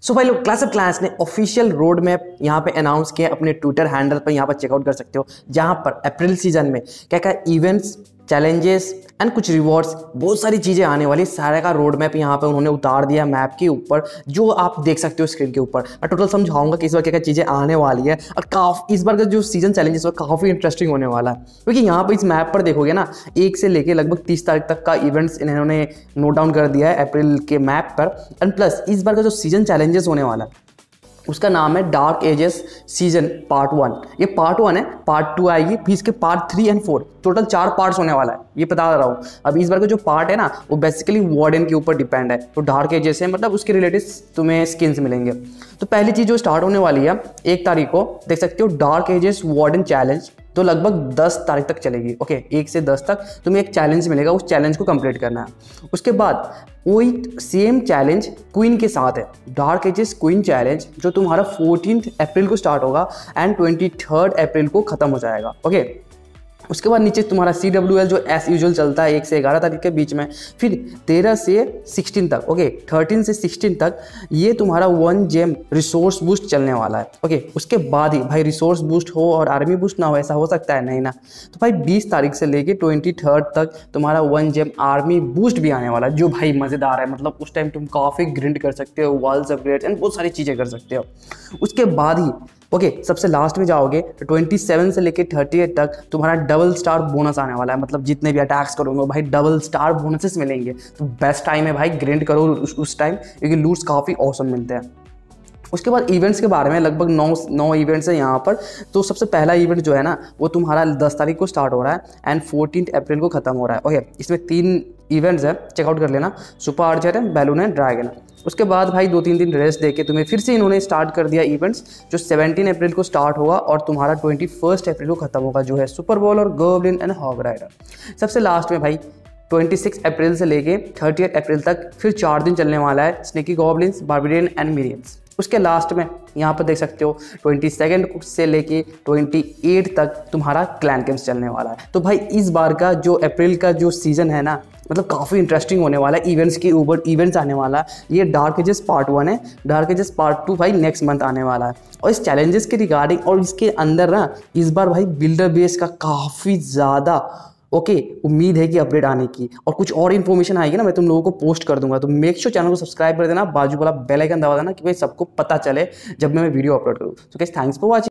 सो भाई लोग Clash of Clans ने ऑफिशियल रोड मैप यहाँ पे अनाउंस किया अपने ट्विटर हैंडल पर, यहाँ पर चेकआउट कर सकते हो, जहाँ पर अप्रैल सीजन में क्या क्या इवेंट्स, चैलेंजेस एंड कुछ रिवॉर्ड्स, बहुत सारी चीज़ें आने वाली, सारे का रोड मैप यहाँ पे उन्होंने उतार दिया मैप के ऊपर, जो आप देख सकते हो स्क्रीन के ऊपर। मैं टोटल समझाऊंगा कि इस बार क्या क्या चीज़ें आने वाली है, और काफ़ी इस बार का जो सीजन चैलेंजेस काफ़ी इंटरेस्टिंग होने वाला है, क्योंकि यहाँ पर इस मैप पर देखोगे ना 1 से लेके लगभग 30 तारीख तक का इवेंट्स इन्होंने नोट डाउन कर दिया है अप्रैल के मैप पर। एंड प्लस इस बार का जो सीजन चैलेंजेस होने वाला है उसका नाम है डार्क एजेस सीजन पार्ट 1। ये पार्ट 1 है, पार्ट 2 आएगी, फिर इसके पार्ट 3 एंड 4, टोटल 4 पार्ट्स होने वाला है, ये बता रहा हूँ। अब इस बार का जो पार्ट है ना वो बेसिकली वार्डन के ऊपर डिपेंड है, तो डार्क एजेस है, मतलब उसके रिलेटेड तुम्हें स्किन्स मिलेंगे। तो पहली चीज़ जो स्टार्ट होने वाली है 1 तारीख को, देख सकते हो, डार्क एजेस वार्डन चैलेंज, तो लगभग 10 तारीख तक चलेगी। ओके, 1 से 10 तक तुम्हें एक चैलेंज मिलेगा, उस चैलेंज को कंप्लीट करना है। उसके बाद वही सेम चैलेंज क्वीन के साथ है, डार्क एजेस क्वीन चैलेंज, जो तुम्हारा 14 अप्रैल को स्टार्ट होगा एंड 23 अप्रैल को खत्म हो जाएगा। ओके, उसके बाद नीचे तुम्हारा CWL जो एस यूजुअल चलता है 1 से 11 तारीख के बीच में, फिर 13 से 16 तक, ओके 13 से 16 तक ये तुम्हारा 1 जेम रिसोर्स बूस्ट चलने वाला है। ओके, उसके बाद ही भाई रिसोर्स बूस्ट हो और आर्मी बूस्ट ना हो, ऐसा हो सकता है? नहीं ना। तो भाई 20 तारीख से लेके 23 तक तुम्हारा 1 जेम आर्मी बूस्ट भी आने वाला है, जो भाई मज़ेदार है, मतलब उस टाइम तुम काफ़ी ग्रिंड कर सकते हो, वॉल्स अपग्रेड एंड बहुत सारी चीज़ें कर सकते हो। उसके बाद ही ओके सबसे लास्ट में जाओगे तो 27 से लेके 38 तक तुम्हारा डबल स्टार बोनस आने वाला है, मतलब जितने भी अटैक्स करोगे भाई डबल स्टार बोनसेस मिलेंगे। तो बेस्ट टाइम है भाई, ग्रिंड करो उस टाइम, क्योंकि लूट्स काफ़ी ऑसम मिलते हैं। उसके बाद इवेंट्स के बारे में लगभग 9 इवेंट्स हैं यहाँ पर। तो सबसे पहला इवेंट जो है ना वो तुम्हारा 10 तारीख को स्टार्ट हो रहा है एंड 14 अप्रैल को खत्म हो रहा है। ओके, इसमें 3 इवेंट्स है, चेकआउट कर लेना, सुपर आर्चर है, बैलून है, ड्रैगन है। उसके बाद भाई 2-3 दिन रेस्ट देके तुम्हें फिर से इन्होंने स्टार्ट कर दिया इवेंट्स, जो 17 अप्रैल को स्टार्ट होगा और तुम्हारा 21 अप्रैल को खत्म होगा, जो है सुपर बॉल और गोब्लिन एंड हॉग राइडर। सबसे लास्ट में भाई 26 अप्रैल से लेके 30 अप्रैल तक फिर 4 दिन चलने वाला है sneaky goblins, barbarian and minions. उसके लास्ट में यहाँ पर देख सकते हो 22 से लेके 28 तक तुम्हारा क्लैन गेम्स चलने वाला है। तो भाई इस बार का जो अप्रैल का जो सीज़न है ना, मतलब काफ़ी इंटरेस्टिंग होने वाला है, इवेंट्स के ऊपर इवेंट्स आने वाला है। ये डार्क एजेस पार्ट 1 है, डार्क एजेस पार्ट 2 भाई नेक्स्ट मंथ आने वाला है। और इस चैलेंजेस के रिगार्डिंग और इसके अंदर ना इस बार भाई बिल्डर बेस का काफ़ी ज़्यादा उम्मीद है कि अपडेट आने की, और कुछ और इन्फॉर्मेशन आएगी ना मैं तुम लोगों को पोस्ट कर दूंगा। तो मेक श्योर चैनल को सब्सक्राइब कर देना, बाजू वाला बेल आइकन दबा देना कि भाई सबको पता चले जब मैं वीडियो अपलोड करूँ। तो गाइस थैंक्स फॉर वॉचिंग।